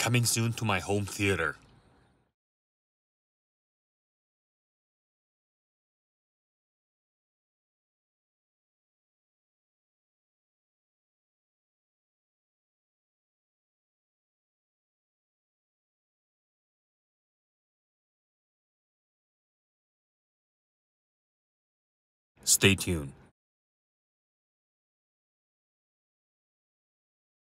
coming soon to my home theater. Stay tuned.